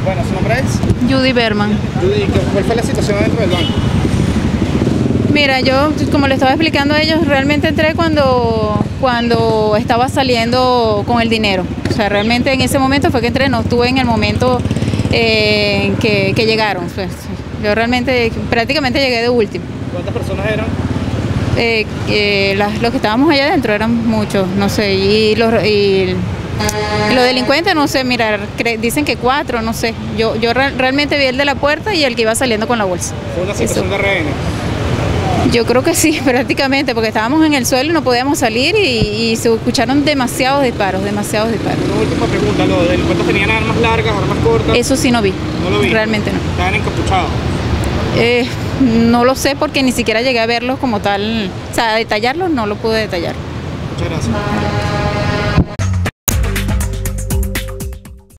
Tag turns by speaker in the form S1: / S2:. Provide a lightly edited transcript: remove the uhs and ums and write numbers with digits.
S1: Bueno, ¿su nombre es?
S2: Judy Berman.
S1: Judy, ¿cuál fue la situación dentro del banco?
S2: Mira, yo como le estaba explicando a ellos, realmente entré cuando estaba saliendo con el dinero. O sea, realmente en ese momento fue que entré, no estuve en el momento que llegaron. Pues, yo realmente prácticamente llegué de último.
S1: ¿Cuántas personas eran?
S2: Los que estábamos allá adentro eran muchos, no sé, y los delincuentes, no sé, mirar, dicen que 4, no sé. Yo realmente vi el de la puerta y el que iba saliendo con la bolsa.
S1: ¿Fue una situación de rehenes?
S2: Yo creo que sí, prácticamente, porque estábamos en el suelo y no podíamos salir y se escucharon demasiados disparos, demasiados disparos.
S1: Una última pregunta, ¿los delincuentes tenían armas largas, armas cortas?
S2: Eso sí no vi.
S1: ¿No lo vi?
S2: Realmente no.
S1: ¿Estaban encapuchados?
S2: No lo sé porque ni siquiera llegué a verlos como tal, o sea, a detallarlos no lo pude detallar.
S1: Muchas gracias.